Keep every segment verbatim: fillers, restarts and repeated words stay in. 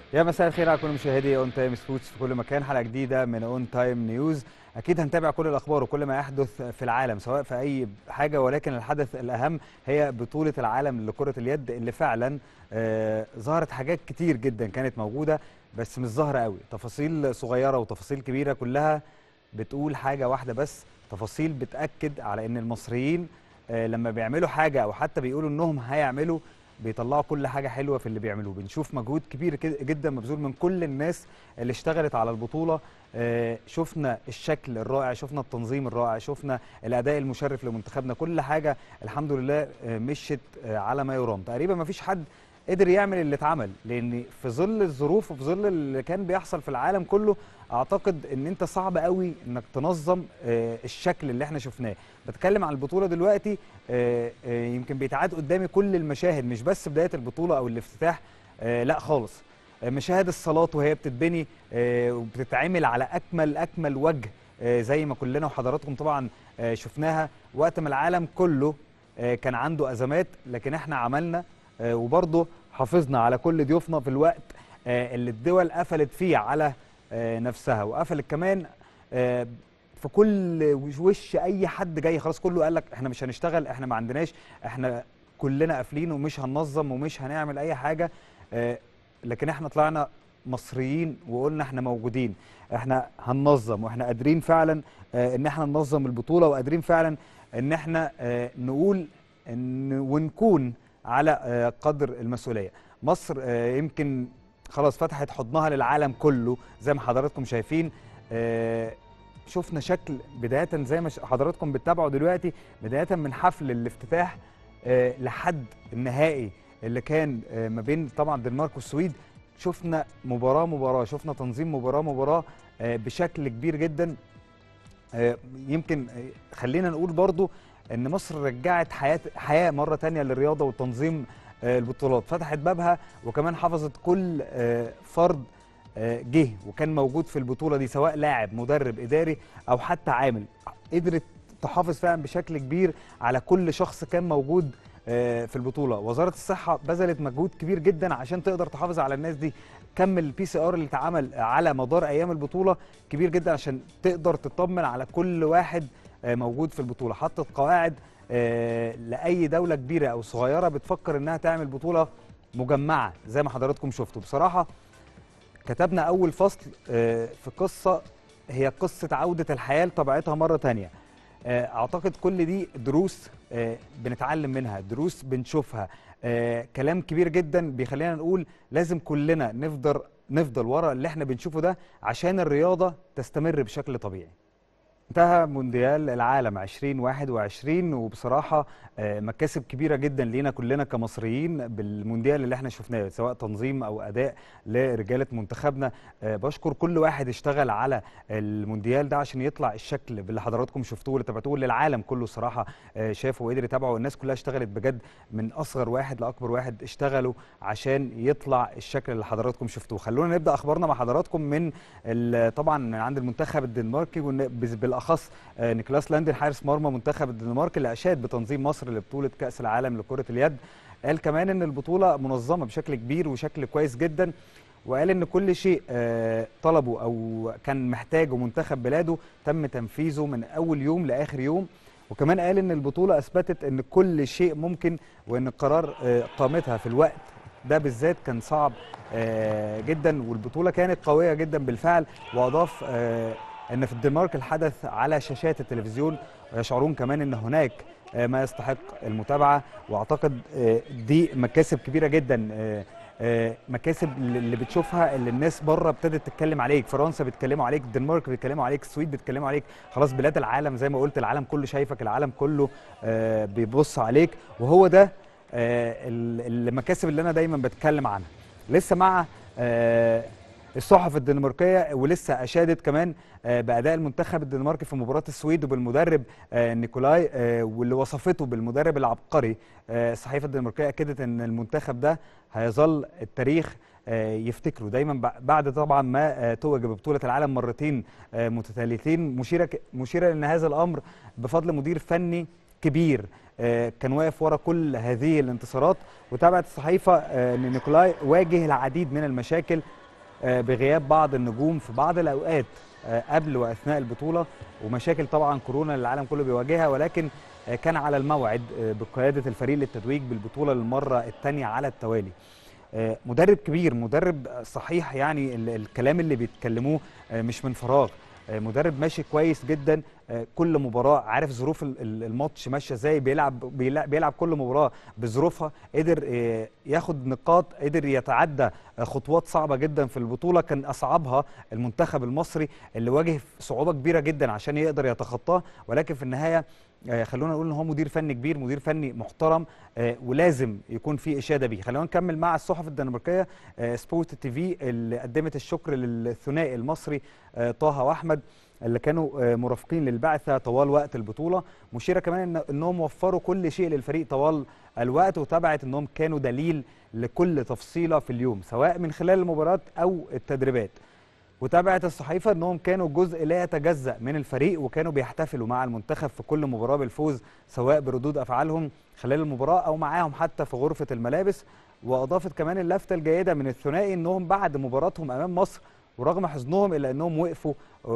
يا مساء الخير على كل مشاهدي اون تايم سبورتس في كل مكان. حلقه جديده من اون تايم نيوز. اكيد هنتابع كل الاخبار وكل ما يحدث في العالم سواء في اي حاجه، ولكن الحدث الاهم هي بطوله العالم لكره اليد اللي فعلا آه ظهرت حاجات كتير جدا كانت موجوده بس مش ظاهره قوي، تفاصيل صغيره وتفاصيل كبيره كلها بتقول حاجه واحده بس، تفاصيل بتاكد على ان المصريين آه لما بيعملوا حاجه او حتى بيقولوا انهم هيعملوا بيطلعوا كل حاجه حلوه في اللي بيعملوه. بنشوف مجهود كبير جدا مبذول من كل الناس اللي اشتغلت على البطوله. آه شفنا الشكل الرائع، شفنا التنظيم الرائع، شفنا الاداء المشرف لمنتخبنا، كل حاجه الحمد لله آه مشت آه على ما يرام. تقريبا ما فيش حد قدر يعمل اللي اتعمل، لان في ظل الظروف وفي ظل اللي كان بيحصل في العالم كله اعتقد ان انت صعب قوي انك تنظم آه الشكل اللي احنا شفناه. بتكلم عن البطوله دلوقتي، آه آه يمكن بيتعاد قدامي كل المشاهد، مش بس بدايه البطوله او الافتتاح، آه لا خالص، آه مشاهد الصالات وهي بتتبني آه وبتتعمل على اكمل اكمل وجه، آه زي ما كلنا وحضراتكم طبعا آه شفناها وقت ما العالم كله آه كان عنده ازمات، لكن احنا عملنا آه وبرضه حافظنا على كل ضيوفنا في الوقت آه اللي الدول قفلت فيه على آه نفسها، وقفلت كمان آه في كل وش اي حد جاي. خلاص كله قال لك احنا مش هنشتغل، احنا ما عندناش، احنا كلنا قافلين ومش هننظم ومش هنعمل اي حاجه. آه لكن احنا طلعنا مصريين وقلنا احنا موجودين، احنا هننظم واحنا قادرين فعلا آه ان احنا ننظم البطوله، وقادرين فعلا ان احنا آه نقول ان ونكون على آه قدر المسؤوليه. مصر آه يمكن خلاص فتحت حضنها للعالم كله زي ما حضراتكم شايفين. آه شفنا شكل بدايه زي ما حضراتكم بتتابعوا دلوقتي، بدايه من حفل الافتتاح آه لحد النهائي اللي كان آه ما بين طبعا الدنمارك والسويد. شفنا مباراه مباراه، شفنا تنظيم مباراه مباراه آه بشكل كبير جدا. آه يمكن آه خلينا نقول برضو ان مصر رجعت حياه حياه مره ثانيه للرياضه وتنظيم آه البطولات، فتحت بابها وكمان حفظت كل آه فرد جه وكان موجود في البطوله دي، سواء لاعب مدرب اداري او حتى عامل، قدرت تحافظ فعلا بشكل كبير على كل شخص كان موجود في البطوله. وزاره الصحه بذلت مجهود كبير جدا عشان تقدر تحافظ على الناس دي. كم البي سي ار اللي اتعمل على مدار ايام البطوله كبير جدا عشان تقدر تطمن على كل واحد موجود في البطوله. حطت قواعد لاي دوله كبيره او صغيره بتفكر انها تعمل بطوله مجمعه زي ما حضراتكم شفتوا. بصراحه كتبنا أول فصل في قصة هي قصة عودة الحياة لطبيعتها مرة تانية. أعتقد كل دي دروس بنتعلم منها، دروس بنشوفها، كلام كبير جدا بيخلينا نقول لازم كلنا نفضل نفضل ورا اللي احنا بنشوفه ده عشان الرياضة تستمر بشكل طبيعي. انتهى مونديال العالم ألفين وواحد وعشرين، وبصراحه مكاسب كبيره جدا لينا كلنا كمصريين بالمونديال اللي احنا شفناه، سواء تنظيم او اداء لرجاله منتخبنا. بشكر كل واحد اشتغل على المونديال ده عشان يطلع الشكل اللي حضراتكم شفتوه واللي تابعتوه، اللي العالم كله صراحه شافه وقدر يتابعه، والناس كلها اشتغلت بجد من اصغر واحد لاكبر واحد اشتغلوا عشان يطلع الشكل اللي حضراتكم شفتوه. خلونا نبدا اخبارنا مع حضراتكم من طبعا من عند المنتخب الدنماركي، بالاخص نيكلاس لاندن حارس مرمى منتخب الدنمارك اللي اشاد بتنظيم مصر لبطوله كاس العالم لكره اليد. قال كمان ان البطوله منظمه بشكل كبير وشكل كويس جدا، وقال ان كل شيء طلبه او كان محتاجه منتخب بلاده تم تنفيذه من اول يوم لاخر يوم. وكمان قال ان البطوله اثبتت ان كل شيء ممكن، وان القرار قامتها في الوقت ده بالذات كان صعب جدا، والبطوله كانت قويه جدا بالفعل. واضاف ان في الدنمارك الحدث على شاشات التلفزيون، ويشعرون كمان ان هناك ما يستحق المتابعه. واعتقد دي مكاسب كبيره جدا، مكاسب اللي بتشوفها اللي الناس بره ابتدت تتكلم عليك، فرنسا بيتكلموا عليك، الدنمارك بيتكلموا عليك، السويد بيتكلموا عليك، خلاص بلاد العالم زي ما قلت العالم كله شايفك، العالم كله بيبص عليك. وهو ده المكاسب اللي انا دايما بتكلم عنها. لسه مع الصحف الدنماركيه، ولسه اشادت كمان باداء المنتخب الدنماركي في مباراه السويد وبالمدرب نيكولاي، واللي وصفته بالمدرب العبقري. الصحيفه الدنماركيه اكدت ان المنتخب ده هيظل التاريخ يفتكروا دايما بعد طبعا ما توج ببطوله العالم مرتين متتاليتين، مشيره مشيره ان هذا الامر بفضل مدير فني كبير كان واقف ورا كل هذه الانتصارات. وتابعت الصحيفه ان نيكولاي واجه العديد من المشاكل بغياب بعض النجوم في بعض الاوقات قبل واثناء البطوله، ومشاكل طبعا كورونا اللي العالم كله بيواجهها، ولكن كان على الموعد بقياده الفريق للتتويج بالبطوله للمره الثانيه على التوالي. مدرب كبير، مدرب صحيح، يعني الكلام اللي بيتكلموه مش من فراغ، مدرب ماشي كويس جدا. كل مباراه عارف ظروف الماتش ماشيه ازاي، بيلعب بيلعب كل مباراه بظروفها، قدر ياخد نقاط، قدر يتعدى خطوات صعبه جدا في البطوله كان اصعبها المنتخب المصري اللي واجه صعوبه كبيره جدا عشان يقدر يتخطاها. ولكن في النهايه خلونا نقول ان هو مدير فني كبير، مدير فني محترم، ولازم يكون في اشاده بيه. خلونا نكمل مع الصحف الدنماركيه سبورت تي في اللي قدمت الشكر للثنائي المصري طه واحمد اللي كانوا مرافقين للبعثه طوال وقت البطوله، مشيره كمان انهم وفروا كل شيء للفريق طوال الوقت، وتابعت انهم كانوا دليل لكل تفصيله في اليوم سواء من خلال المباريات او التدريبات. وتابعت الصحيفه انهم كانوا جزء لا يتجزأ من الفريق، وكانوا بيحتفلوا مع المنتخب في كل مباراه بالفوز سواء بردود افعالهم خلال المباراه او معاهم حتى في غرفه الملابس. واضافت كمان اللفته الجيده من الثنائي انهم بعد مباراتهم امام مصر ورغم حزنهم الا انهم وقفوا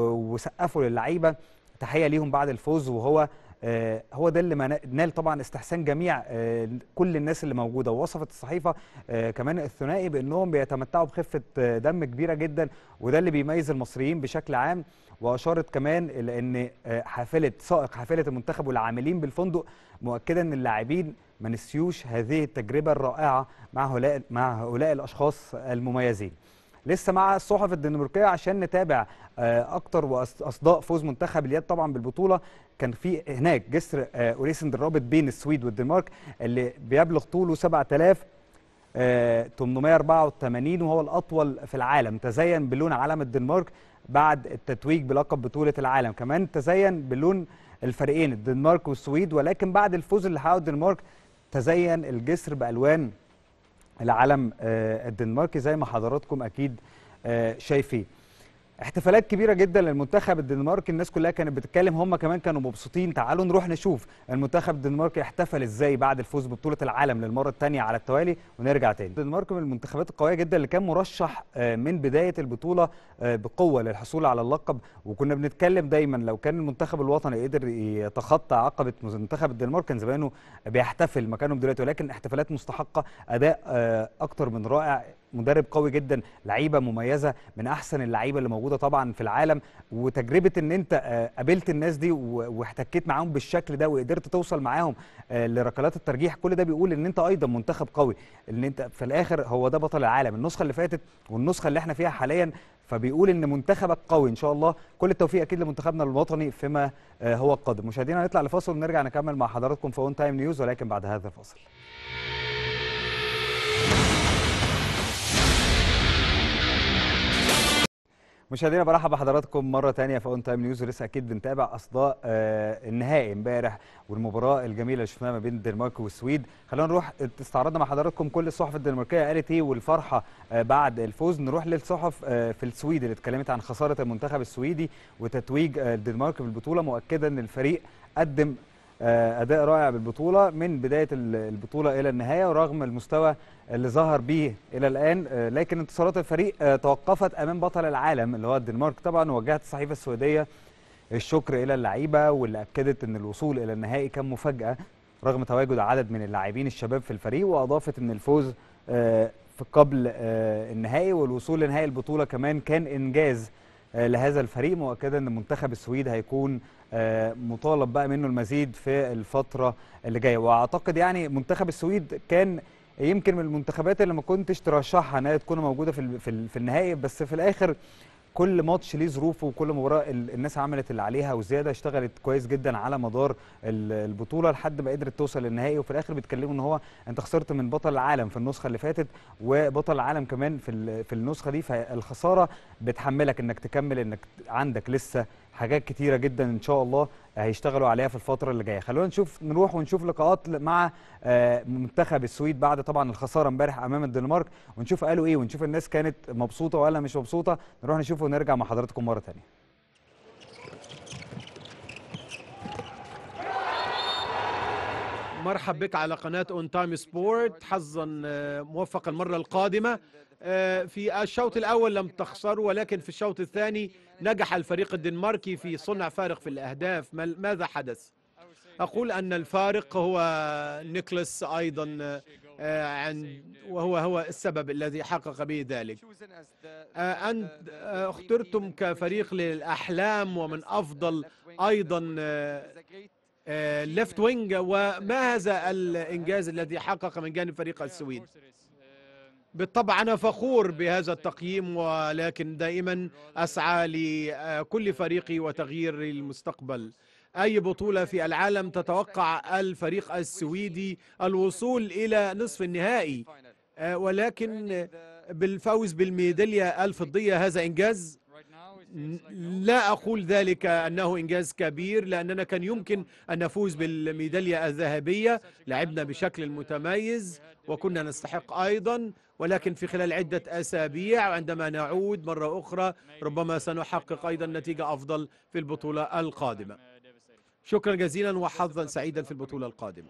وسقفوا للعيبه تحيه ليهم بعد الفوز، وهو آه هو ده اللي نال طبعا استحسان جميع آه كل الناس اللي موجوده. ووصفت الصحيفه آه كمان الثنائي بانهم بيتمتعوا بخفه آه دم كبيره جدا، وده اللي بيميز المصريين بشكل عام. واشارت كمان الى ان آه حافله سائق حافله المنتخب والعاملين بالفندق مؤكده ان اللاعبين ما نسيوش هذه التجربه الرائعه مع هؤلاء مع هؤلاء الاشخاص المميزين. لسه مع الصحف الدنماركيه عشان نتابع اكتر واصداء فوز منتخب اليد طبعا بالبطوله. كان في هناك جسر اوريسند الرابط بين السويد والدنمارك اللي بيبلغ طوله سبعة آلاف وثمانمائة وأربعة وثمانين وهو الاطول في العالم، تزين بلون علم الدنمارك بعد التتويج بلقب بطوله العالم. كمان تزين بلون الفريقين الدنمارك والسويد، ولكن بعد الفوز اللي حققه الدنمارك تزين الجسر بالوان العلم الدنماركي زي ما حضراتكم اكيد شايفين. احتفالات كبيره جدا للمنتخب الدنماركي، الناس كلها كانت بتتكلم، هم كمان كانوا مبسوطين. تعالوا نروح نشوف المنتخب الدنماركي احتفل ازاي بعد الفوز ببطوله العالم للمره الثانيه على التوالي ونرجع تاني. الدنمارك من المنتخبات القويه جدا اللي كان مرشح من بدايه البطوله بقوه للحصول على اللقب، وكنا بنتكلم دايما لو كان المنتخب الوطني قدر يتخطى عقبه منتخب الدنمارك كان زمانه بيحتفل مكانهم دلوقتي، ولكن احتفالات مستحقه، اداء اكتر من رائع، مدرب قوي جدا، لعيبه مميزه من احسن اللعيبه اللي موجوده طبعا في العالم. وتجربه ان انت قابلت الناس دي واحتكيت معاهم بالشكل ده وقدرت توصل معاهم لركلات الترجيح، كل ده بيقول ان انت ايضا منتخب قوي، ان انت في الاخر هو ده بطل العالم النسخه اللي فاتت والنسخه اللي احنا فيها حاليا. فبيقول ان منتخبك قوي ان شاء الله. كل التوفيق اكيد لمنتخبنا الوطني فيما هو القادم. مشاهدينا هنطلع لفاصل ونرجع نكمل مع حضراتكم في اون تايم نيوز، ولكن بعد هذا الفاصل. مشاهدينا برحب بحضراتكم مره ثانيه في اون تايم نيوز، ولسه اكيد بنتابع اصداء آه النهائي امبارح والمباراه الجميله اللي شفناها ما بين الدنمارك والسويد. خلونا نروح استعرضنا مع حضراتكم كل الصحف الدنماركيه قالت ايه والفرحه آه بعد الفوز. نروح للصحف آه في السويد اللي اتكلمت عن خساره المنتخب السويدي وتتويج آه الدنمارك بالبطوله، مؤكده ان الفريق قدم اداء رائع بالبطوله من بدايه البطوله الى النهايه، ورغم المستوى اللي ظهر به الى الان لكن انتصارات الفريق توقفت امام بطل العالم اللي هو الدنمارك. طبعا وجهت الصحيفه السويديه الشكر الى اللعيبه واللي اكدت ان الوصول الى النهائي كان مفاجاه رغم تواجد عدد من اللاعبين الشباب في الفريق، واضافت ان الفوز في قبل النهائي والوصول لنهائي البطوله كمان كان انجاز لهذا الفريق، مؤكدا ان منتخب السويد هيكون مطالب بقى منه المزيد في الفتره اللي جايه. واعتقد يعني منتخب السويد كان يمكن من المنتخبات اللي ما كنتش ترشحها انها تكون موجوده في في النهائي، بس في الاخر كل ماتش ليه ظروفه وكل مباراه الناس عملت اللي عليها وزياده، اشتغلت كويس جدا على مدار البطوله لحد ما قدرت توصل للنهائي. وفي الاخر بيتكلموا ان هو انت خسرت من بطل العالم في النسخه اللي فاتت وبطل العالم كمان في في النسخه دي، فالخساره بتحملك انك تكمل، انك عندك لسه حاجات كتيره جدا ان شاء الله هيشتغلوا عليها في الفتره اللي جايه. خلونا نشوف نروح ونشوف لقاءات مع منتخب السويد بعد طبعا الخساره امبارح امام الدنمارك، ونشوف قالوا ايه ونشوف الناس كانت مبسوطه ولا مش مبسوطه. نروح نشوف ونرجع مع حضراتكم مره ثانيه. مرحب بك على قناة اون تايم سبورت. حظا موفق المرة القادمة. في الشوط الأول لم تخسروا، ولكن في الشوط الثاني نجح الفريق الدنماركي في صنع فارق في الأهداف. ماذا حدث؟ أقول أن الفارق هو نيكلاس أيضا، وهو هو السبب الذي حقق به ذلك. أنت اخترتم كفريق للأحلام ومن أفضل أيضا ليفت وينج، وما هذا الإنجاز الذي حقق من جانب فريق السويد؟ بالطبع أنا فخور بهذا التقييم، ولكن دائما أسعى لكل فريقي وتغيير المستقبل. أي بطولة في العالم تتوقع الفريق السويدي الوصول إلى نصف النهائي، ولكن بالفوز بالميدالية الفضية هذا إنجاز. لا أقول ذلك أنه إنجاز كبير، لأننا كان يمكن أن نفوز بالميدالية الذهبية. لعبنا بشكل متميز وكنا نستحق أيضا، ولكن في خلال عدة أسابيع عندما نعود مرة أخرى ربما سنحقق أيضا نتيجة أفضل في البطولة القادمة. شكرا جزيلا وحظا سعيدا في البطولة القادمة.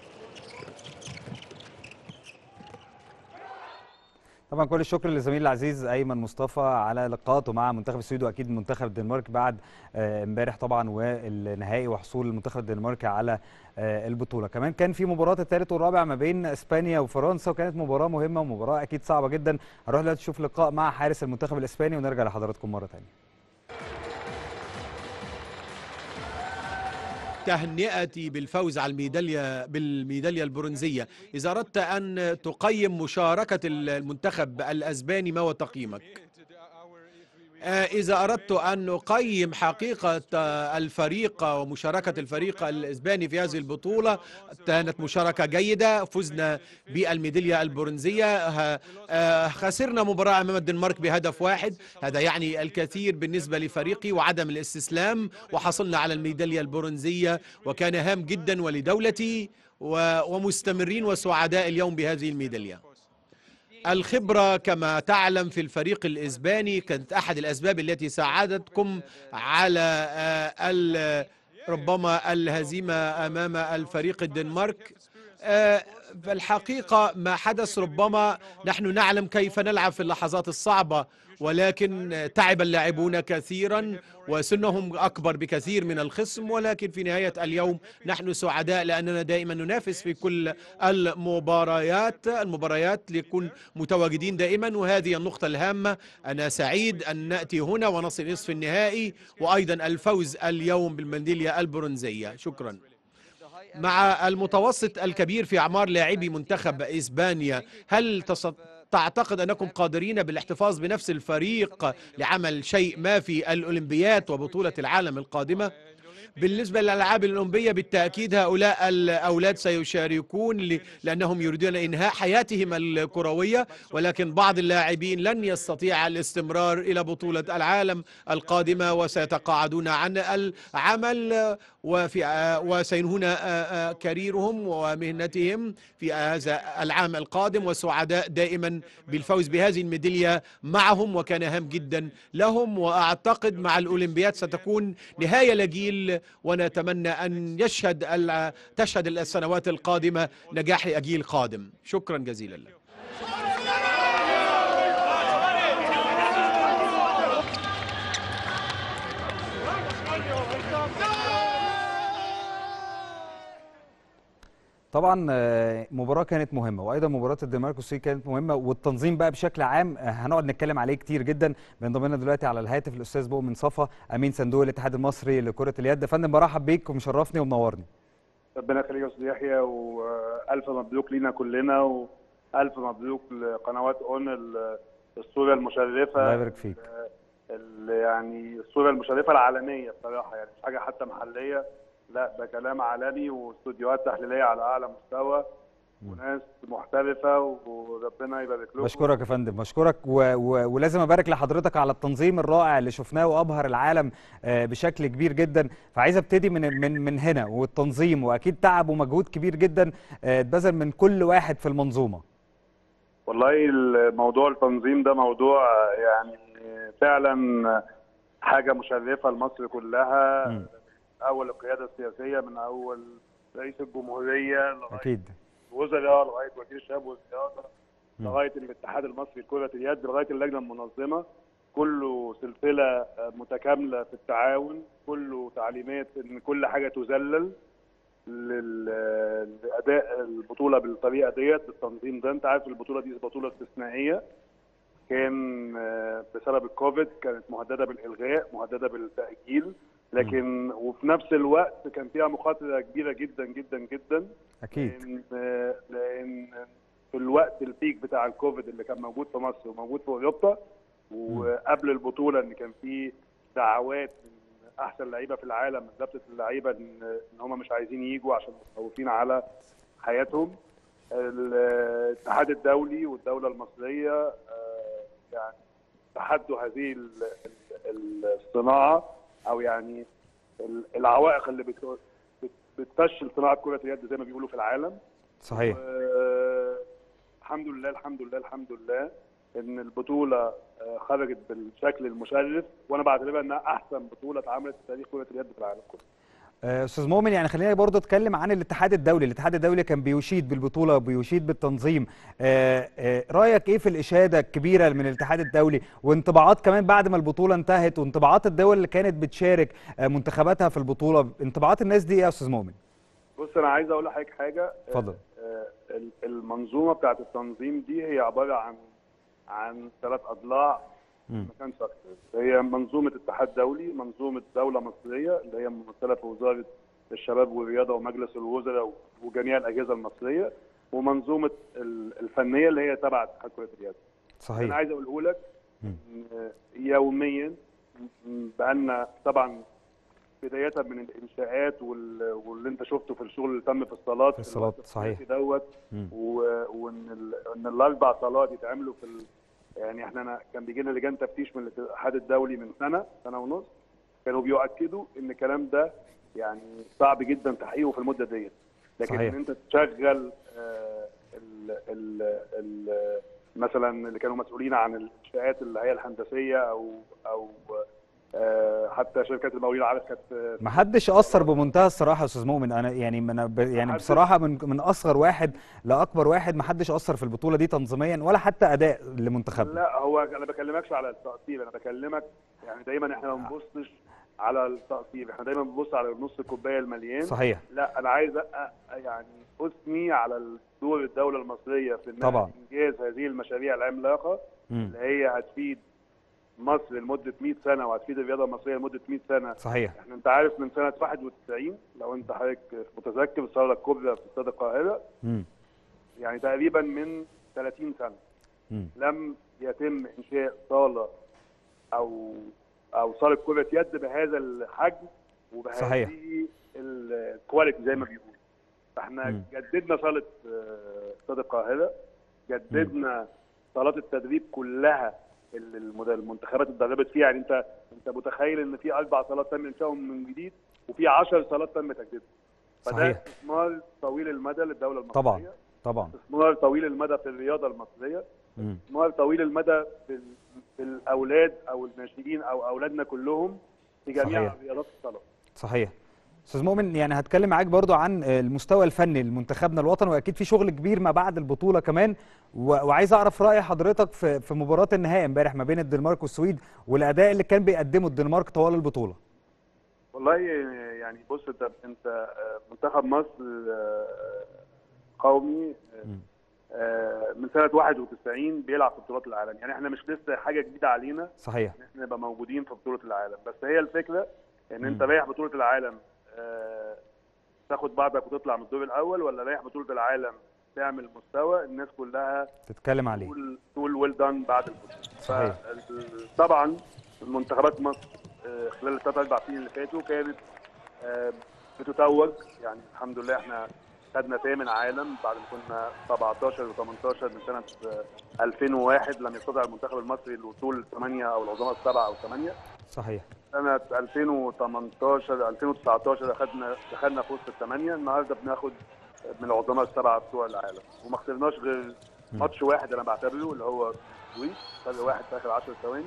طبعا كل الشكر للزميل العزيز ايمن مصطفى على لقاءاته مع منتخب السويد واكيد منتخب الدنمارك بعد امبارح طبعا والنهائي وحصول المنتخب الدنماركي على البطوله. كمان كان في مباراه الثالث والرابع ما بين اسبانيا وفرنسا، وكانت مباراه مهمه ومباراه اكيد صعبه جدا. هنروح دلوقتي نشوف لقاء مع حارس المنتخب الاسباني ونرجع لحضراتكم مره ثانيه. تهنئتي بالفوز على الميدالية بالميدالية البرونزية. إذا أردت أن تقيم مشاركة المنتخب الأسباني ما هو تقييمك؟ إذا أردت أن أقيم حقيقة الفريق ومشاركة الفريق الإسباني في هذه البطولة، كانت مشاركة جيدة. فزنا بالميدالية البرونزية، خسرنا مباراة أمام الدنمارك بهدف واحد، هذا يعني الكثير بالنسبة لفريقي وعدم الاستسلام، وحصلنا على الميدالية البرونزية وكان هام جدا ولدولتي، ومستمرين وسعداء اليوم بهذه الميدالية. الخبرة كما تعلم في الفريق الإسباني كانت أحد الأسباب التي ساعدتكم على ربما الهزيمة أمام الفريق الدنمارك. في الحقيقة ما حدث ربما نحن نعلم كيف نلعب في اللحظات الصعبة، ولكن تعب اللاعبون كثيرا وسنهم أكبر بكثير من الخصم، ولكن في نهاية اليوم نحن سعداء لأننا دائما ننافس في كل المباريات المباريات ليكون متواجدين دائما، وهذه النقطة الهامة. أنا سعيد أن نأتي هنا ونصل نصف النهائي وأيضا الفوز اليوم بالميدالية البرونزية. شكرا. مع المتوسط الكبير في أعمار لاعبي منتخب إسبانيا، هل تعتقد أنكم قادرين بالاحتفاظ بنفس الفريق لعمل شيء ما في الأولمبيات وبطولة العالم القادمة؟ بالنسبة للألعاب الأولمبية بالتأكيد هؤلاء الأولاد سيشاركون لأنهم يريدون إنهاء حياتهم الكروية، ولكن بعض اللاعبين لن يستطيع الاستمرار إلى بطولة العالم القادمة وسيتقاعدون عن العمل وفي وسينهون كاريرهم ومهنتهم في هذا العام القادم، وسعداء دائما بالفوز بهذه الميدالية معهم، وكان هام جدا لهم. وأعتقد مع الأولمبياد ستكون نهاية لجيل، ونتمنى أن يشهد تشهد السنوات القادمة نجاح أجيال قادم. شكرا جزيلا لك. طبعا مباراة كانت مهمة، وايضا مباراة الدنمارك والسويد كانت مهمة، والتنظيم بقى بشكل عام هنقعد نتكلم عليه كتير جدا. بينضم لنا دلوقتي على الهاتف الاستاذ مؤمن صفا، امين صندوق الاتحاد المصري لكرة اليد. فندم برحب بيك ومشرفني ومنورني. ربنا يخليك يا استاذ يحيى، والف مبروك لينا كلنا، والف مبروك لقنوات اون الصورة المشرفة. الله يبارك فيك. يعني الصورة المشرفة العالمية بصراحة، يعني مش حاجة حتى محلية، لا ده كلام عالمي واستوديوهات تحليليه على اعلى مستوى وناس محترفه، وربنا يبارك لكم. بشكرك يا فندم، بشكرك و... و... ولازم ابارك لحضرتك على التنظيم الرائع اللي شفناه وابهر العالم بشكل كبير جدا. فعايز ابتدي من من من هنا، والتنظيم واكيد تعب ومجهود كبير جدا اتبذل من كل واحد في المنظومه. والله موضوع التنظيم ده موضوع يعني فعلا حاجه مشرفه لمصر كلها. م. اول القياده السياسيه من اول رئيس الجمهوريه لغايه اكيد الوزراء لغايه وزير الشباب والرياضه لغايه الاتحاد المصري لكره اليد لغايه اللجنه المنظمه، كله سلسله متكامله في التعاون، كله تعليمات ان كل حاجه تذلل لاداء البطوله بالطريقه ديت بالتنظيم ده. انت عارف البطوله دي بطوله استثنائيه، كان بسبب الكوفيد كانت مهدده بالالغاء، مهدده بالتاجيل، لكن وفي نفس الوقت كان فيها مخاطره كبيره جدا جدا جدا. اكيد لان لان في الوقت البيك بتاع الكوفيد اللي كان موجود في مصر وموجود في اوروبا، وقبل البطوله ان كان في دعوات من احسن لعيبه في العالم من رابطه اللعيبه ان ان هم مش عايزين يجوا عشان متخوفين على حياتهم. الاتحاد الدولي والدوله المصريه يعني تحدوا هذه الصناعه، او يعني العوائق اللي بتفشل صناعه كره اليد زي ما بيقولوا في العالم. صحيح. الحمد لله الحمد لله الحمد لله ان البطوله خرجت بالشكل المشرف، وانا بعتبرها انها احسن بطوله اتعملت في تاريخ كره اليد في العالم كله. استاذ مؤمن، يعني خلينا برضه نتكلم عن الاتحاد الدولي، الاتحاد الدولي كان بيشيد بالبطوله وبيشيد بالتنظيم، رايك ايه في الاشاده الكبيره من الاتحاد الدولي وانطباعات كمان بعد ما البطوله انتهت، وانطباعات الدول اللي كانت بتشارك منتخباتها في البطوله، انطباعات الناس دي ايه يا استاذ مؤمن؟ بص انا عايز اقول لحضرتك حاجه. اتفضل. المنظومه بتاعه التنظيم دي هي عباره عن عن ثلاث اضلاع ما كانش اكتر. هي منظومه اتحاد دولي، منظومه دوله مصريه اللي هي ممثله في وزاره الشباب والرياضه ومجلس الوزراء وجميع الاجهزه المصريه، ومنظومه الفنيه اللي هي تبع اتحاد كره اليد. صحيح. انا عايز اقوله لك يوميا بقالنا طبعا بدايه من الانشاءات واللي انت شفته في الشغل اللي تم في الصالات في الصالات صحيح دوت، وان ان الاربع صالات يتعملوا في ال... يعني احنا أنا كان بيجي لنا لجان تفتيش من الاتحاد الدولي من سنه سنه ونص، كانوا بيؤكدوا ان الكلام ده يعني صعب جدا تحقيقه في المده ديت، لكن صحيح. ان انت تشغل آه ال ال ال مثلا اللي كانوا مسؤولين عن الانشاءات اللي هي الهندسيه او او آه حتى شركات المقاولين العرب كانت ما حدش اثر بمنتهى الصراحه يا استاذ مؤمن. انا يعني انا ب... يعني بصراحه من من اصغر واحد لاكبر واحد ما حدش اثر في البطوله دي تنظيميا ولا حتى اداء لمنتخبنا. لا هو انا بكلمكش على التقصير، انا بكلمك يعني دايما احنا ما بنبصش على التقصير، احنا دايما بنبص على نص الكوبايه المليان. صحيح. لا انا عايز يعني اثني على دور الدوله المصريه في طبعا انجاز هذه المشاريع العملاقه م. اللي هي هتفيد مصر لمده مئة سنه وهتفيد الرياضه المصريه لمده مئة سنه. صحيح. احنا انت عارف من سنه واحد وتسعين لو انت حضرتك متذكر الصاله الكبرى في استاد القاهره م. يعني تقريبا من ثلاثين سنه م. لم يتم انشاء صاله او او صاله كره يد بهذا الحجم وبهذه الكواليتي زي ما بيقولوا. فاحنا م. جددنا صاله استاد القاهره، جددنا م. صالات التدريب كلها اللي المنتخبات اتدربت فيها. يعني انت انت متخيل ان في اربع صالات تم انشائهم من جديد وفي عشر صالات تم تجديدها. فده استثمار طويل المدى للدوله المصريه. طبعا طبعا. استثمار طويل المدى في الرياضه المصريه. استثمار طويل المدى في, في الاولاد او الناشئين او اولادنا كلهم في جميع رياضات الصالات. صحيح. استاذ مؤمن، يعني هتكلم معاك برضو عن المستوى الفني لمنتخبنا الوطني، واكيد في شغل كبير ما بعد البطوله كمان، وعايز اعرف راي حضرتك في في مباراه النهائي امبارح ما بين الدنمارك والسويد والاداء اللي كان بيقدمه الدنمارك طوال البطوله. والله يعني بص انت انت منتخب مصر قومي من سنه واحد وتسعين بيلعب في بطولات العالم، يعني احنا مش لسه حاجه جديده علينا. صحيح. ان احنا نبقى موجودين في بطوله العالم، بس هي الفكره ان انت رايح بطوله العالم آه تاخد بعضك وتطلع من الدور الاول، ولا رايح بطوله العالم تعمل مستوى الناس كلها تتكلم عليه تقول تقول ويل دان بعد البطوله. صحيح. طبعا منتخبات مصر آه خلال الثلاث اربع سنين اللي فاتوا كانت آه بتتوج، يعني الحمد لله احنا خدنا ثامن عالم بعد ما كنا سبعتاشر وتمنتاشر من سنه ألفين وواحد لم يستطع المنتخب المصري الوصول للثمانيه او العظماء السبعه او الثمانيه. صحيح. سنه ألفين وتمنتاشر ألفين وتسعتاشر اخذنا دخلنا في وسط الثمانيه، النهارده بناخد من العظماء السبعه بتوع العالم وما خسرناش غير ماتش واحد انا بعتبره اللي هو السويد، فرق واحد في اخر عشر ثواني،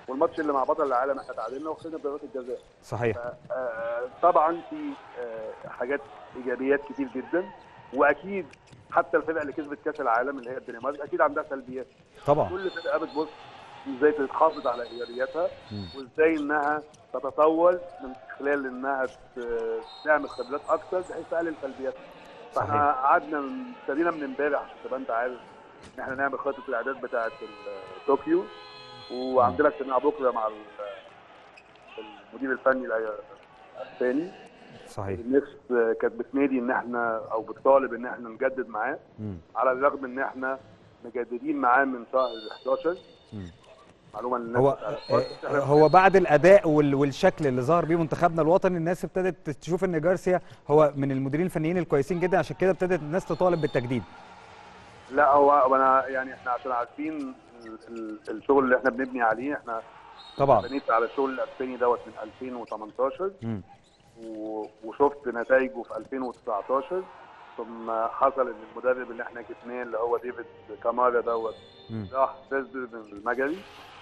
والماتش اللي مع بطل العالم احنا تعادلنا وخسرنا بضربات الجزاء. صحيح. آه طبعا في آه حاجات ايجابيات كتير جدا، واكيد حتى الفرق اللي كسبت كاس العالم اللي هي الدنمارك اكيد عندها سلبيات. طبعا كل فرقه بتبص ازاي تحافظ على ايجابياتها وازاي انها تتطور من خلال انها تعمل خبرات اكتر بحيث تقلل سلبياتها. فاحنا قعدنا ابتدينا من امبارح عشان تبقى انت عارف ان احنا نعمل خطه الاعداد بتاعه طوكيو، وعندنا اجتماع بكره مع المدير الفني الثاني. صحيح. الناس كانت بتنادي ان احنا او بتطالب ان احنا نجدد معاه، على الرغم ان احنا مجددين معاه من شهر احداشر. معلومه للناس. هو هو بعد الاداء والشكل اللي ظهر بيه منتخبنا الوطني الناس ابتدت تشوف ان جارسيا هو من المديرين الفنيين الكويسين جدا، عشان كده ابتدت الناس تطالب بالتجديد. لا هو انا يعني احنا عشان عارفين الشغل اللي احنا بنبني عليه، احنا طبعا بنيت على الشغل الاسباني دوت من ألفين وتمنتاشر وشفت نتائجه في ألفين وتسعتاشر، ثم حصل ان المدرب اللي احنا جبناه اللي هو ديفيد كامارا دوت راح فيزبرج المجري،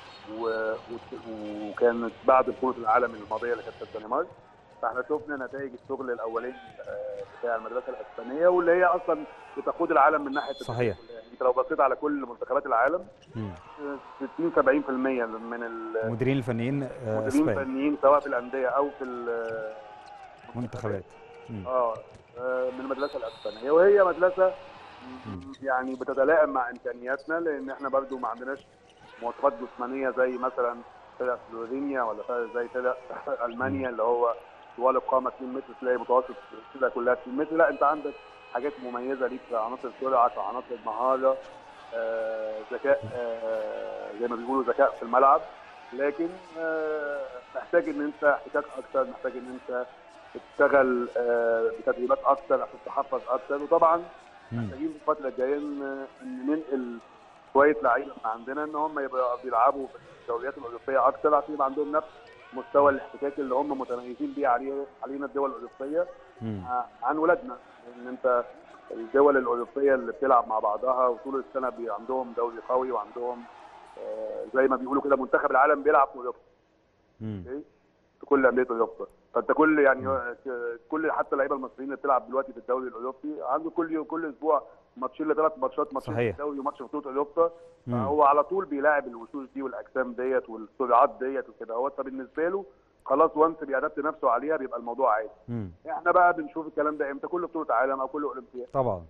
وكانت بعد بطوله العالم الماضيه اللي كانت في الدنمارك. فاحنا شفنا نتائج الشغل الاولاني بتاع المدرسه الاسبانيه واللي هي اصلا بتقود العالم من ناحيه صحيح. يعني انت لو بصيت على كل منتخبات العالم ستين سبعين في المية من المديرين الفنيين المديرين الفنيين سواء في الانديه او في المنتخبات اه من المدرسه الاسبانيه، وهي مدرسه يعني بتتلائم مع امكانياتنا، لان احنا برضو ما عندناش مواصفات جسمانيه زي مثلا فرق سلوفينيا ولا فرق زي فرق المانيا اللي هو طوال القامه اتنين متر تلاقي متوسط الفرقه كلها اتنين متر. لا انت عندك حاجات مميزه ليك في عناصر السرعه، في عناصر المهاره، آه، ذكاء، آه، زي ما بيقولوا ذكاء في الملعب، لكن آه، محتاج ان انت احتكاك اكتر، محتاج ان انت تشتغل آه، بتدريبات اكتر عشان تحفظ اكتر. وطبعا محتاجين في الفتره الجايه ان ننقل شويه لعيبه من عندنا ان هم يبقوا بيلعبوا في الدوريات الاوروبيه اكتر عشان يبقى عندهم نفس مستوى الاحتكاك اللي هم متميزين بيه عليه علينا الدول الاوروبيه عن ولادنا. لان انت الدول الاوروبيه اللي بتلعب مع بعضها وطول السنه بي عندهم دوري قوي وعندهم آه زي ما بيقولوا كده منتخب العالم بيلعب في اوروبا. في كل انديه اوروبا. فانت كل يعني مم. كل حتى اللعيبه المصريين اللي بتلعب دلوقتي في الدوري الاوروبي عنده كل كل اسبوع ماتشين لثلاث ماتشات، ماتشين في الدوري وماتش في بطوله اوروبا. فهو على طول بيلاعب الوشوش دي والاجسام ديت والسرعات ديت وكده اهوت. فبالنسبه له خلاص وانس بيأدبت نفسه عليها بيبقى الموضوع عادي. مم. احنا بقى بنشوف الكلام ده امتى؟ كل بطوله عالم او كل اولمبياد. طبعا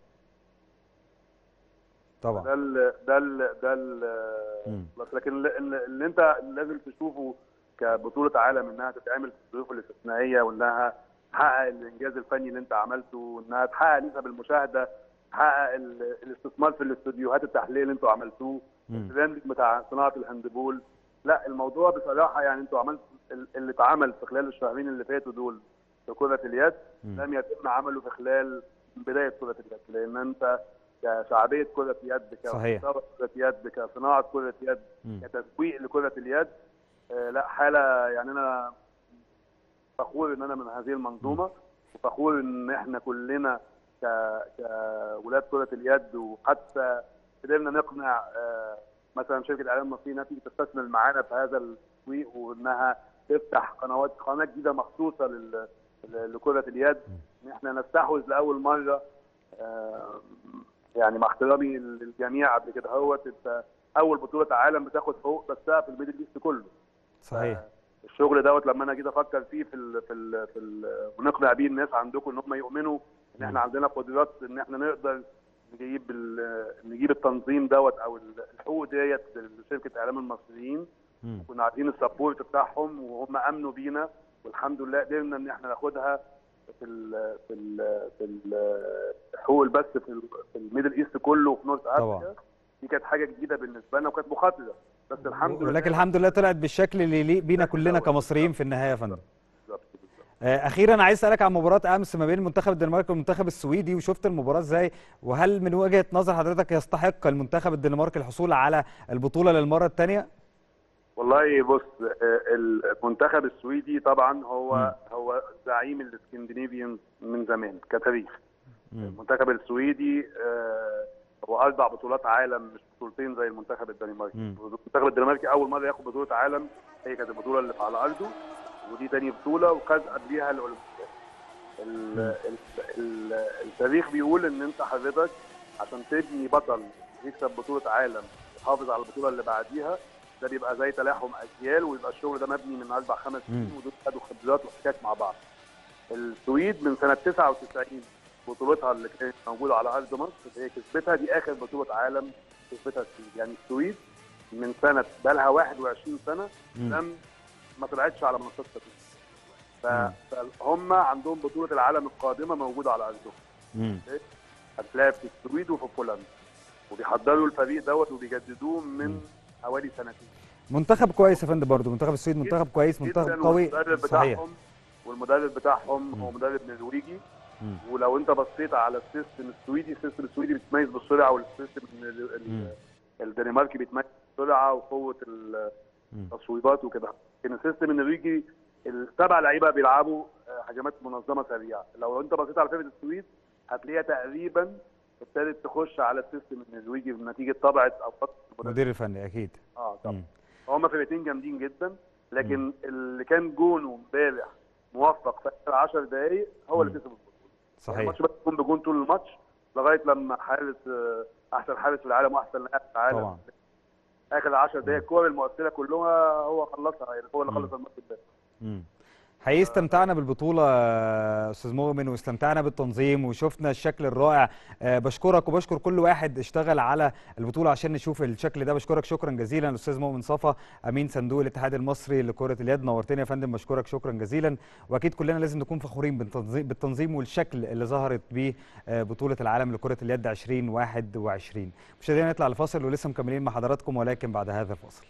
طبعا ده ال ده ال ده ال لكن اللي انت لازم تشوفه كبطوله عالم انها تتعمل في الظروف الاستثنائيه، وانها تحقق الانجاز الفني اللي انت عملته، وانها تحقق نسب المشاهده، تحقق الاستثمار في الاستوديوهات التحليليه اللي انتوا عملتوه، البراندنج بتاع صناعه الهاندبول. لا الموضوع بصراحه يعني انتوا عملتوا اللي اتعمل في خلال الشهرين اللي فاتوا دول في كره اليد لم يتم عمله في خلال بدايه كره اليد، لان انت كشعبيه كره يد، كمستوى كره يد، كصناعه كره يد، كتسويق لكره اليد، آه لا حاله يعني انا فخور ان انا من هذه المنظومه، وفخور ان احنا كلنا كولاد كره اليد، وحتى قدرنا نقنع آه مثلا شركه الاعلام المصريه انها تيجي تستثمر معانا في هذا التسويق، وانها تفتح قنوات قناه جديده مخصوصه لكره اليد، ان احنا نستحوذ لاول مره آه يعني مع احترامي للجميع قبل كده اهوت انت اول بطوله عالم بتاخد حقوق بس في الميدل ايست كله. صحيح. الشغل دوت لما انا جيت افكر فيه في ال في ال في ال ونقنع بيه الناس عندكم ان هم يؤمنوا ان احنا عندنا قدرات ان احنا نقدر نجيب نجيب التنظيم دوت او الحقوق ديت لشركه اعلام المصريين، كنا عارفين السبورت بتاعهم وهم امنوا بينا، والحمد لله قدرنا ان احنا ناخدها في ال في ال في الحقوق البث في في الميدل ايست كله وفي نورث افريقيا. دي كانت حاجه جديده بالنسبه لنا وكانت مخاطره، بس الحمد لله ولكن الحمد لله طلعت بالشكل اللي يليق بينا كلنا كمصريين في النهايه يا فندم. اخيرا عايز اسالك عن مباراه امس ما بين المنتخب الدنماركي والمنتخب السويدي، وشفت المباراه ازاي؟ وهل من وجهه نظر حضرتك يستحق المنتخب الدنماركي الحصول على البطوله للمره الثانيه؟ والله بص، المنتخب السويدي طبعا هو م. هو زعيم الاسكندنافيين من زمان كتاريخ. م. المنتخب السويدي هو اربع بطولات عالم مش بطولتين زي المنتخب الدنماركي. المنتخب الدنماركي اول مره ياخد بطوله عالم هي كانت البطوله اللي على ارضه، ودي تاني بطوله، وخد قبليها الاولمبياد. التاريخ بيقول ان انت حضرتك عشان تبني بطل يكسب بطوله عالم يحافظ على البطوله اللي بعديها، ده بيبقى زي تلاحم اجيال، ويبقى الشغل ده مبني من اربع خمس سنين، ودول خدوا خبرات واحتكاك مع بعض. السويد من سنه تسعة وتسعين بطولتها اللي كانت موجوده على ارض مصر هي كسبتها، دي اخر بطوله عالم كسبتها السويد. يعني السويد من سنه بقى لها واحد وعشرين سنه لم ما طلعتش على منصات التتويج. فهم عندهم بطوله العالم القادمه موجوده على ارضهم. هتلاقي في السويد وفي بولندا، وبيحضروا الفريق دوت وبيجددوه من حوالي سنتين. منتخب كويس يا فندم، برضه منتخب السويد منتخب كويس، منتخب قوي. والمدرب بتاعهم والمدرب بتاعهم هو مدرب نرويجي. ولو انت بصيت على السيستم السويدي، السيستم السويدي بيتميز بالسرعه، والسيستم الدنماركي بيتميز بالسرعه وقوه التصويبات وكده. لكن السيستم النرويجي السبع لعيبه بيلعبوا هجمات منظمه سريعه. لو انت بصيت على فرقه السويد هتلاقيها تقريبا ابتدت تخش على السيستم النرويجي بنتيجه طبعه او المدير الفني اكيد. اه طبعا هم فرقتين جامدين جدا، لكن مم. اللي كان جونه امبارح موفق في اخر عشر دقائق هو اللي كسب البطوله. صحيح. الماتش بس يكون بجون طول الماتش لغايه لما حارس احسن حارس في العالم واحسن لاعب في العالم طبعا اخر عشر دقائق الكور المؤثره كلها هو خلصها، يعني هو اللي خلص الماتش ده. حقيقي استمتعنا بالبطولة أستاذ مؤمن، واستمتعنا بالتنظيم وشفنا الشكل الرائع. بشكرك وبشكر كل واحد اشتغل على البطولة عشان نشوف الشكل ده. بشكرك شكرا جزيلا الأستاذ مؤمن صفا، أمين صندوق الاتحاد المصري لكرة اليد. نورتني يا فندم، بشكرك شكرا جزيلا. وأكيد كلنا لازم نكون فخورين بالتنظيم, بالتنظيم والشكل اللي ظهرت بيه بطولة العالم لكرة اليد ألفين وواحد وعشرين. مشاهدينا نطلع لفاصل ولسه مكملين مع حضراتكم، ولكن بعد هذا الفاصل.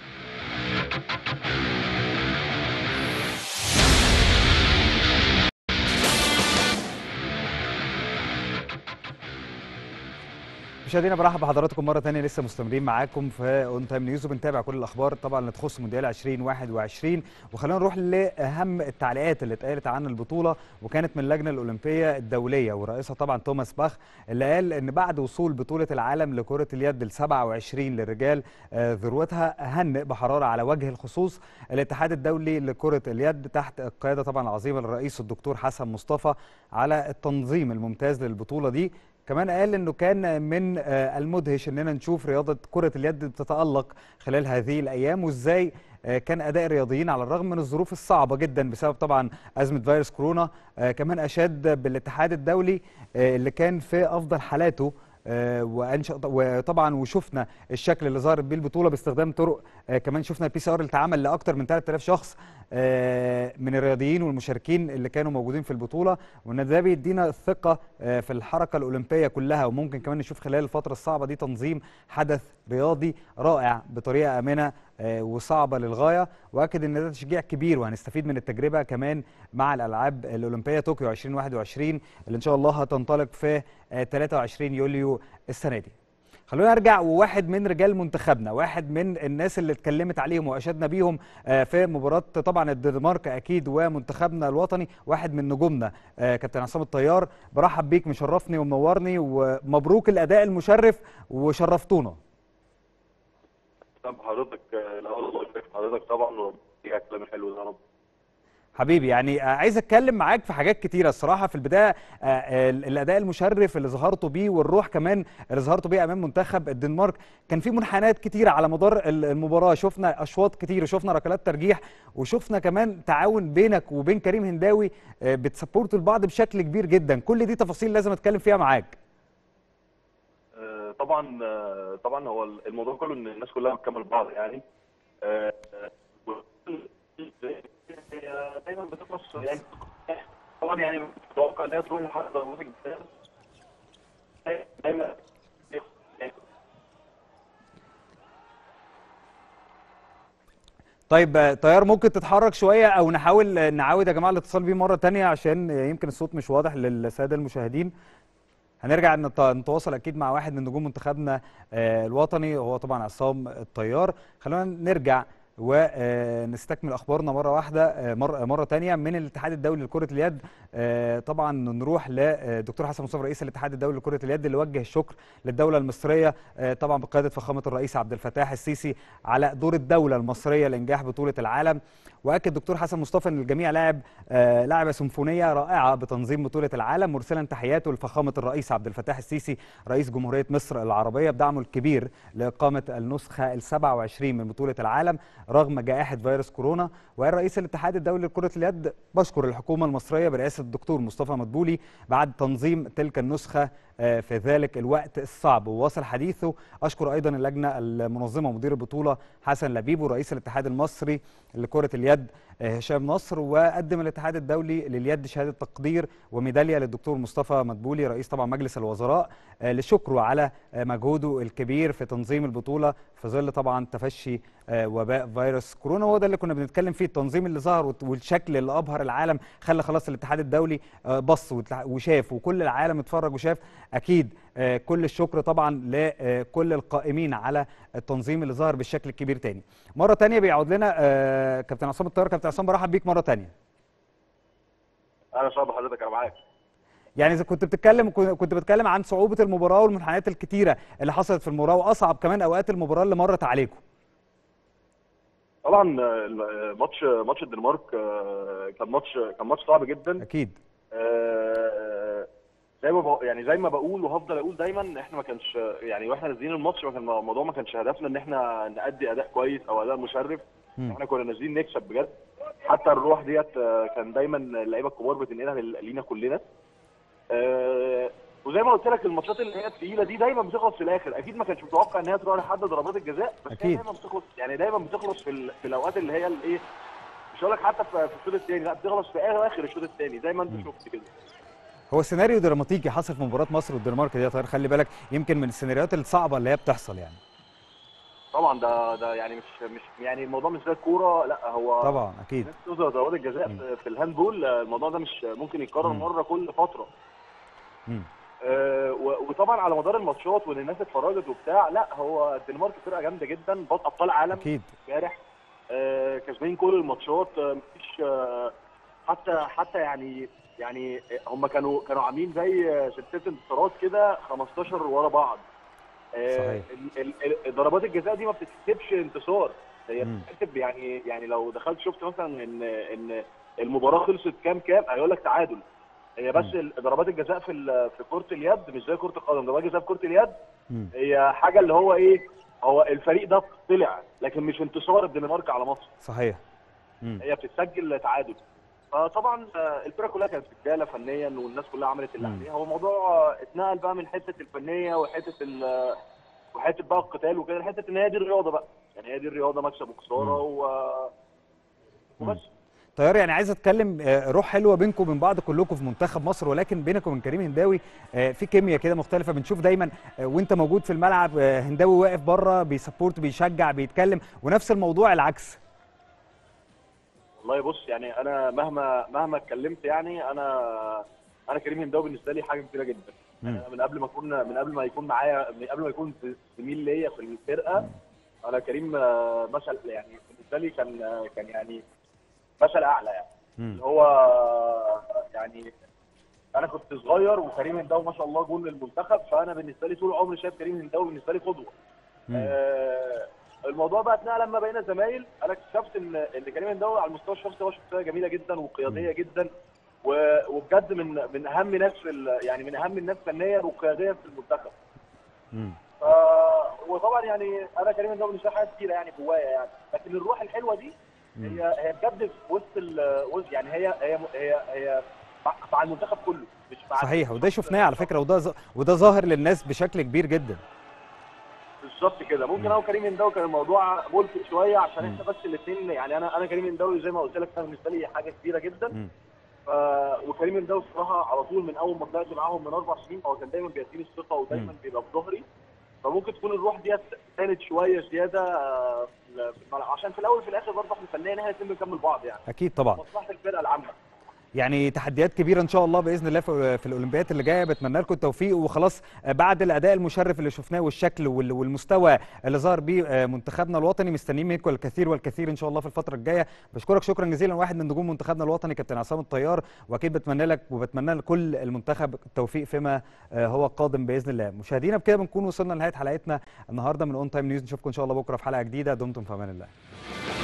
مشاهدينا برحب بحضراتكم مره ثانيه، لسه مستمرين معاكم في اون تايم نيوز وبنتابع كل الاخبار طبعا اللي تخص مونديال ألفين وواحد وعشرين. وخلينا نروح لاهم التعليقات اللي اتقالت عن البطوله، وكانت من اللجنه الاولمبيه الدوليه ورئيسها طبعا توماس باخ، اللي قال ان بعد وصول بطوله العالم لكره اليد ال سبعة وعشرين للرجال ذروتها، هنئ بحراره على وجه الخصوص الاتحاد الدولي لكره اليد تحت القياده طبعا العظيمه للرئيس الدكتور حسن مصطفى على التنظيم الممتاز للبطوله دي. كمان قال انه كان من المدهش اننا نشوف رياضه كره اليد بتتالق خلال هذه الايام، وازاي كان اداء الرياضيين على الرغم من الظروف الصعبه جدا بسبب طبعا ازمه فيروس كورونا. كمان اشاد بالاتحاد الدولي اللي كان في افضل حالاته، وطبعا وشفنا الشكل اللي ظهرت بيه البطوله باستخدام طرق، كمان شفنا البي سي ار اللي اتعمل لاكثر من ثلاثة آلاف شخص من الرياضيين والمشاركين اللي كانوا موجودين في البطوله، وان ده بيدينا الثقه في الحركه الاولمبيه كلها. وممكن كمان نشوف خلال الفتره الصعبه دي تنظيم حدث رياضي رائع بطريقه امنه وصعبه للغايه. واكد ان ده تشجيع كبير، وهنستفيد من التجربه كمان مع الالعاب الاولمبيه طوكيو ألفين وواحد وعشرين اللي ان شاء الله هتنطلق في ثلاثة وعشرين يوليو السنه دي. خلونا نرجع، وواحد من رجال منتخبنا، واحد من الناس اللي اتكلمت عليهم واشدنا بيهم في مباراه طبعا الدنمارك اكيد ومنتخبنا الوطني، واحد من نجومنا كابتن عصام الطيار. برحب بيك، مشرفني ومنورني، ومبروك الاداء المشرف وشرفتونا. طب حضرتك الاول الله يبارك في حضرتك طبعا، وربنا يديك الكلام الحلو ده يا رب. حبيبي، يعني عايز اتكلم معاك في حاجات كتيره الصراحه. في البدايه الاداء المشرف اللي ظهرتوا بيه، والروح كمان اللي ظهرتوا بيه امام منتخب الدنمارك، كان في منحنيات كتيره على مدار المباراه. شفنا اشواط كتير، وشفنا ركلات ترجيح، وشفنا كمان تعاون بينك وبين كريم هنداوي، بتسبورتوا البعض بشكل كبير جدا. كل دي تفاصيل لازم اتكلم فيها معاك. طبعا طبعا هو الموضوع كله ان الناس كلها بتكمل بعض يعني. دايما بتخلص يعني طبعا، يعني متوقع ان هي تروح لحد ضربات الجزاء دايما. طيب طيار، ممكن تتحرك شويه او نحاول نعاود يا جماعه الاتصال بيه مره ثانيه عشان يمكن الصوت مش واضح للساده المشاهدين. هنرجع نتواصل اكيد مع واحد من نجوم منتخبنا الوطني، وهو طبعا عصام الطيار. خلونا نرجع ونستكمل اخبارنا مره واحده مره مره ثانيه من الاتحاد الدولي لكره اليد. طبعا نروح لدكتور حسن مصطفى رئيس الاتحاد الدولي لكره اليد اللي وجه الشكر للدوله المصريه طبعا بقياده فخامه الرئيس عبد الفتاح السيسي على دور الدوله المصريه لانجاح بطوله العالم. واكد دكتور حسن مصطفى ان الجميع لاعب لعبه سيمفونيه رائعه بتنظيم بطوله العالم، مرسلا تحياته لفخامه الرئيس عبد الفتاح السيسي رئيس جمهوريه مصر العربيه بدعمه الكبير لاقامه النسخه السابعة والعشرين من بطوله العالم رغم جائحه فيروس كورونا. وقال رئيس الاتحاد الدولي لكره اليد: بشكر الحكومه المصريه برئاسه الدكتور مصطفى مدبولي بعد تنظيم تلك النسخه في ذلك الوقت الصعب. وواصل حديثه: اشكر ايضا اللجنه المنظمه ومدير البطوله حسن لبيب ورئيس الاتحاد المصري لكره اليد هشام نصر. وقدم الاتحاد الدولي لليد شهاده تقدير وميداليه للدكتور مصطفى مدبولي رئيس طبعا مجلس الوزراء لشكره على مجهوده الكبير في تنظيم البطوله في ظل طبعا تفشي وباء فيروس كورونا. وهو ده اللي كنا بنتكلم فيه، التنظيم اللي ظهر والشكل اللي ابهر العالم خلى خلاص الاتحاد الدولي بص وشاف وكل العالم اتفرج وشاف. اكيد كل الشكر طبعا لكل القائمين على التنظيم اللي ظهر بالشكل الكبير تاني. مره تانيه بيعود لنا كابتن عصام الطيار. كابتن عصام برحب بيك مره تانيه. اهلا وسهلا بحضرتك، انا معاك. يعني اذا كنت بتتكلم كنت بتتكلم عن صعوبه المباراه والمنحنيات الكتيره اللي حصلت في المباراه واصعب كمان اوقات المباراه اللي مرت عليكم. طبعا ماتش ماتش الدنمارك كان ماتش كان ماتش صعب جدا اكيد. زي ما يعني زي ما بقول وهفضل اقول دايما، احنا ما كانش يعني واحنا نازلين الماتش ما كان الموضوع ما كانش هدفنا ان احنا نأدي اداء كويس او اداء مشرف. م. احنا كنا نازلين نكسب بجد. حتى الروح ديت كان دايما اللعيبه الكبار بتنقلها لينا كلنا. أه وزي ما قلت لك الماتشات اللي هي الثقيله دي دايما بتخلص في الاخر. اكيد ما كانش متوقع ان هي تروح لحد ضربات الجزاء، بس هي دايما بتخلص يعني دايما بتخلص في, في الاوقات اللي هي الايه، مش هقول لك حتى في الشوط الثاني، لا بتخلص في اخر الشوط الثاني زي ما انت شفت كده. هو سيناريو دراماتيكي حصل في مباراه مصر والدنمارك دي يا طاهر، خلي بالك يمكن من السيناريوهات الصعبه اللي هي بتحصل يعني. طبعا ده ده يعني مش مش يعني الموضوع مش زي الكوره، لا هو طبعا اكيد توصل ضربات الجزاء في, في الهاندبول. الموضوع ده مش ممكن يتكرر مم. مره كل فتره. امم آه وطبعا على مدار الماتشات وان الناس اتفرجت وبتاع، لا هو الدنمارك فرقه جامده جدا، بطل ابطال عالم اكيد امبارح. آه كسبانين كل الماتشات. آه مفيش آه حتى حتى يعني يعني هم كانوا كانوا عاملين زي سلسله انتصارات كده خمستاشر ورا بعض. صحيح. ضربات الجزاء دي ما بتتحسبش انتصار، هي بتتحسب يعني يعني لو دخلت شفت مثلا ان ان المباراه خلصت كام كام هيقول لك تعادل. هي بس ضربات الجزاء في في كره اليد مش زي كره القدم. ضربات الجزاء في كره اليد م. هي حاجه اللي هو ايه، هو الفريق ده طلع لكن مش انتصار الدنمارك على مصر. صحيح. م. هي بتتسجل تعادل. فطبعا الفرقه كلها كانت رجاله فنيا والناس كلها عملت اللي عليها. هو الموضوع اتنقل بقى من حته الفنيه وحته ال وحته بقى القتال وكده لحته ان هي دي الرياضه بقى، يعني هي دي الرياضه مكسب وخساره و... وبس. طيار يعني عايز اتكلم روح حلوه بينكم وبين بعض كلكم في منتخب مصر، ولكن بينك وبين كريم هنداوي في كيمياء كده مختلفه. بنشوف دايما وانت موجود في الملعب هنداوي واقف بره بيسبورت بيشجع بيتكلم، ونفس الموضوع العكس. والله بص يعني انا مهما مهما اتكلمت يعني انا انا كريم هنداوي بالنسبه لي حاجه كبيره جدا. يعني أنا من قبل ما اكون من قبل ما يكون معايا من قبل ما يكون زميل ليا في الفرقه، انا كريم مثل يعني بالنسبه لي كان كان يعني مثل اعلى يعني. اللي هو يعني انا كنت صغير وكريم هنداوي ما شاء الله جول للمنتخب، فانا بالنسبه لي طول عمري شايف كريم هنداوي بالنسبه لي قدوه. آه الموضوع بقى اتنقل لما بقينا زمايل. انا اكتشفت ان ان كريم هنداوي على المستوى الشخصي هو شخصيه جميله جدا وقياديه جدا، وبجد من من اهم ناس في يعني من اهم الناس فنيا وقياديا في المنتخب. امم ف وطبعا يعني انا كريم هنداوي بالنسبه لي حاجه كتيره يعني جوايا يعني، لكن الروح الحلوه دي هي هي بجد في وسط ال يعني هي هي هي هي مع المنتخب كله مش مع صحيح. وده شفناه على فكره، وده وده ظاهر للناس بشكل كبير جدا. بالظبط كده. ممكن انا وكريم هنداوي كان الموضوع ملفت شويه عشان احنا بس الاثنين يعني انا انا كريم هنداوي زي ما قلت لك كان بالنسبه لي حاجه كبيره جدا. م. ف وكريم هنداوي الصراحه على طول من اول ما طلعت معاهم من اربع سنين هو كان دايما بيديني الثقه ودايما بيبقى في ظهري. فممكن تكون الروح ديت كانت شويه زياده في الملعب عشان في الاول في الاخر برضه احنا فنيا احنا الاثنين بنكمل بعض يعني. اكيد طبعا. مصلحه الفرقه العامه. يعني تحديات كبيره ان شاء الله باذن الله في في الاولمبياد اللي جايه. بتمنى لكم التوفيق، وخلاص بعد الاداء المشرف اللي شفناه والشكل والمستوى اللي ظهر بيه منتخبنا الوطني، مستنيين منكم الكثير والكثير ان شاء الله في الفتره الجايه. بشكرك شكرا جزيلا، واحد من نجوم منتخبنا الوطني كابتن عصام الطيار، واكيد بتمنى لك وبتمنى لكل المنتخب التوفيق فيما هو قادم باذن الله. مشاهدينا بكده بنكون وصلنا لنهايه حلقتنا النهارده من اون تايم نيوز. نشوفكم ان شاء الله بكره في حلقه جديده. دمتم في امان الله.